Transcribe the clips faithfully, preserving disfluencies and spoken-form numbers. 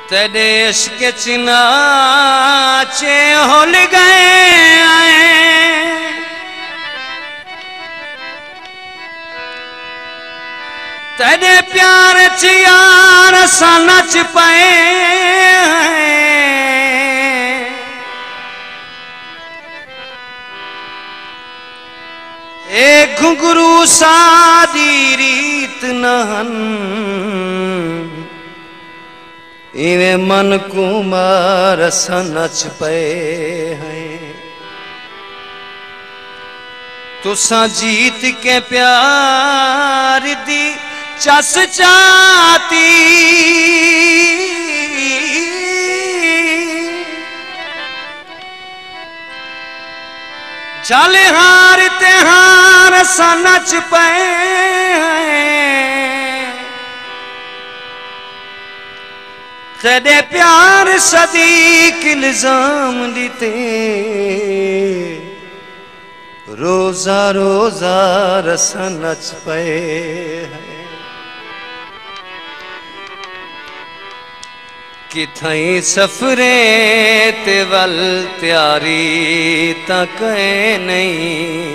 तेरे इश्क नाचे हुल गए तेरे प्यार च यार सा नच पाए ए घुंघरू सादी रीत नहन इवे मन कुमार सा नच पे हैं तुसा जीत के प्यार दी चस चाती चल हार ते हार सा नच पे तेरे प्यार सदीक इल्जाम दीते रोजा रोजा रस नच पे किथई सफरे ते वल त्यारी तक नहीं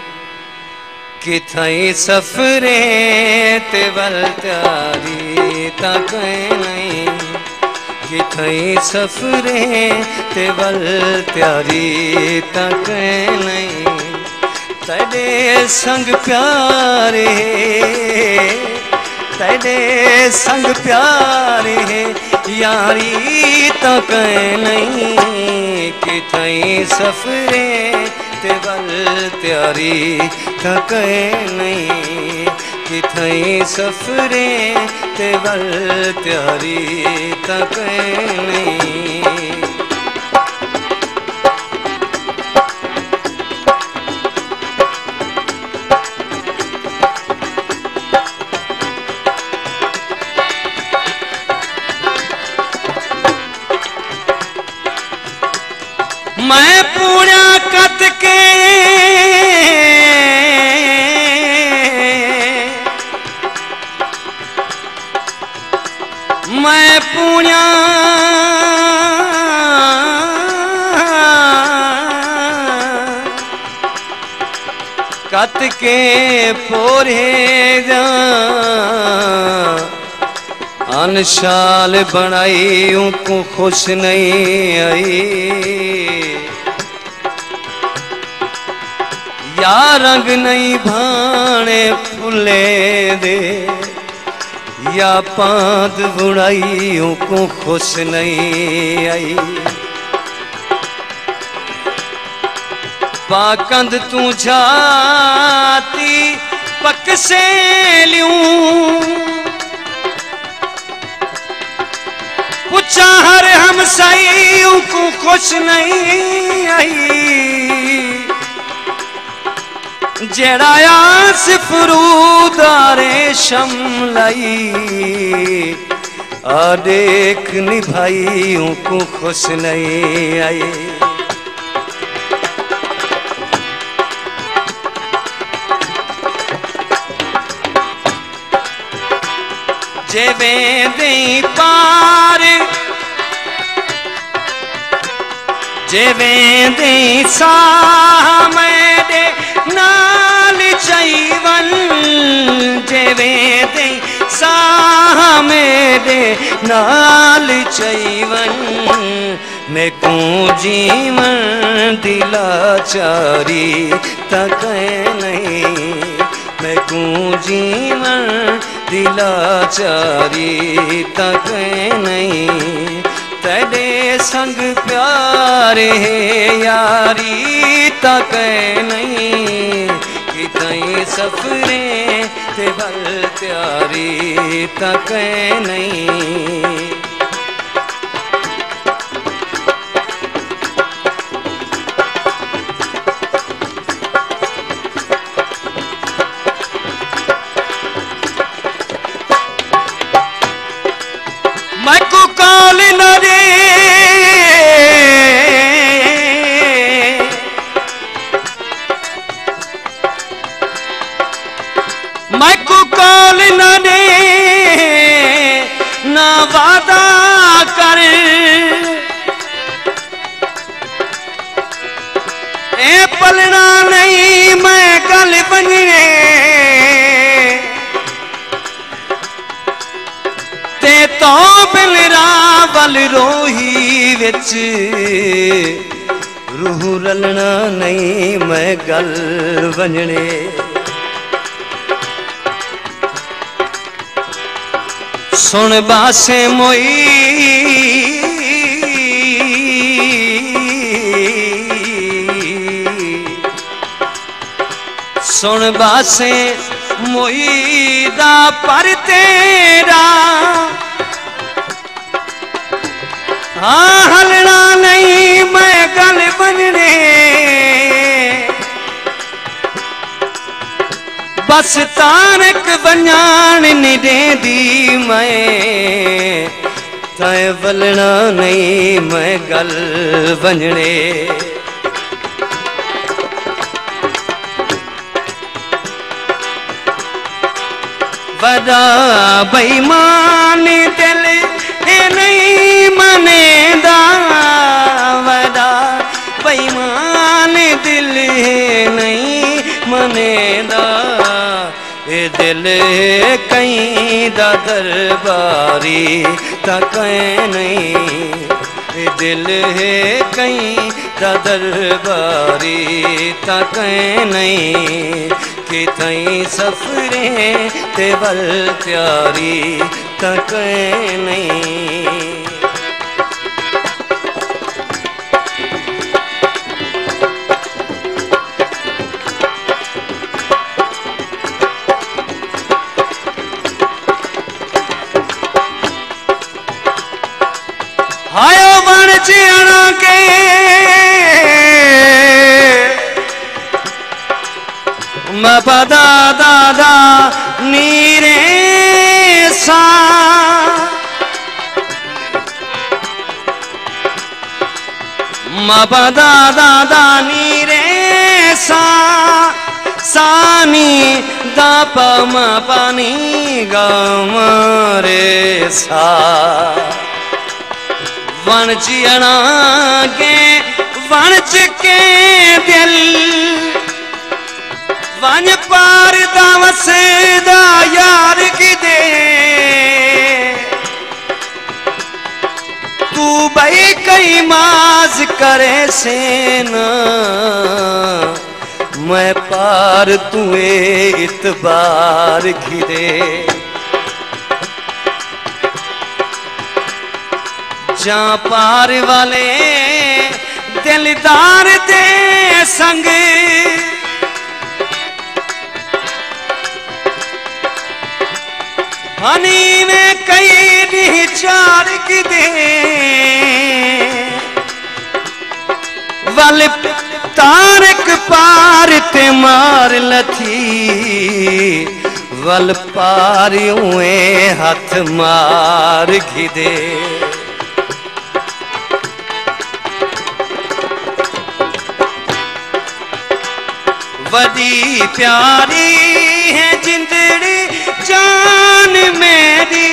किथई सफरे ते वल त्यारी तक नहीं किथई सफरे ते वल त्यारी तक नहीं तेरे संग प्यारे तेरे संग प्यारे यारी तक नहीं किथई सफरे ते वल त्यारी तक नहीं किथई सफरे ते वल त्यारी तक नहीं मैं पूरा कत के मैं पूरा कत के पोरे अनशाल बनाई उनको खुश नहीं आई या रंग नहीं भाने फुले दे या पांद बुढ़ाइयों को खुश नहीं आई पाकंद तू जाती पक से लियूं पूछा हर हम सईयों को खुश नहीं आई जेड़ाया सिफरूदारे शमलाई आ देख निभाइयों को खुश नहीं आई जे वेंदे पार जे वेंदे साह मेरे नाल चईवन जे वेंदे साह मेरे नाल चईवन मैं को जीवन दिलाचारी तक नहीं मैं को जीवन दिलाचारी तक नहीं तेरे संग प्यारे यारी तक नहीं कितई सफरे ते वल त्यारी तक नहीं मैं को काल न रे मैं को काल न रे ना वादा कर ए पलना नहीं मैं गल बनने ते तो बिलरा बल रोही विच रूह रलना नहीं मैं गल बनने सुन बासे मोई सुन बासे मोई दा पर तेरा हाँ हलना नहीं मैं गल बनने बस तारक बजान नहीं देंदी मैं तय बलना नहीं मैं गल बनने बड़ा बेईमान दिल नहीं मनेदा बड़ा बेईमान दिल नहीं मनेदा ए दिल कहीं दा दरबारी तक नहीं ए दिल है कहीं दा दरबारी तक नहीं कि तई सफरे ते बल प्यारी तक नहीं हायो बन चियाना के मैं पदा दादा नीरे सा मैं पदा दादा नीरे सा सानी दाप म पानी गमरे सा वन चियना के वन के दिल वन पार दावस दा यार की दे तू भाई कई माज करे से ना मैं पार तुए इतबार घिरे जा पार वाले दिलदार दे संग हनी में कई दी चार की दे वल तारक पार ते मार लथी वल पार हुए हाथ मार घिदे बड़ी प्यारी है जिंदड़ी जान मेरी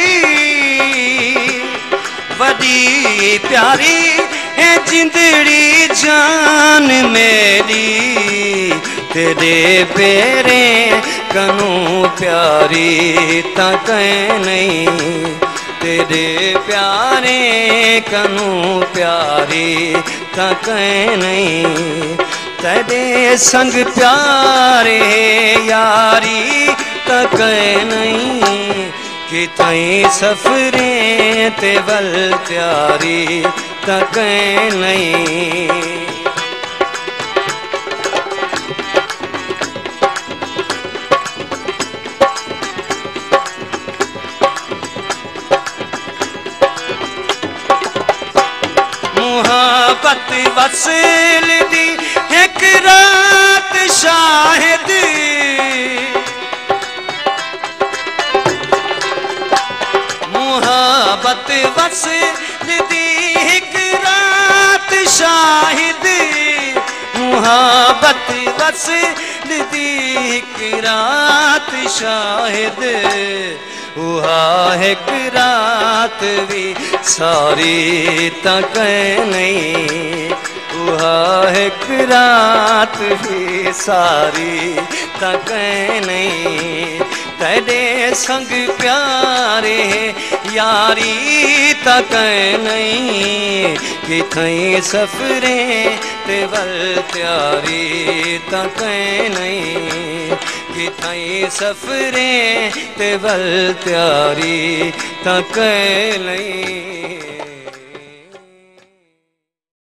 बड़ी प्यारी है जिंदड़ी जान मेरी तेरे पेरे कनू प्यारी तक नहीं तेरे प्यारे कनू प्यारी तक नहीं तेरे संग प्यारे यारी तक नहीं कि तई सफरे ते बल प्यारी तक नहीं मुहब्बत वसल दी एक रात शाहिद मुहब्बत वसल दी एक रात शाहिद मुहब्बत वसल दी एक रात शाहिद उहा एक रात भी सारी तक नहीं, उहा एक रात भी सारी तक नहीं। तेरे संग प्यारे यारी तक नहीं, किथई सफरे ते वल त्यारी तक नहीं, किथई सफरे ते वल त्यारी तक नहीं।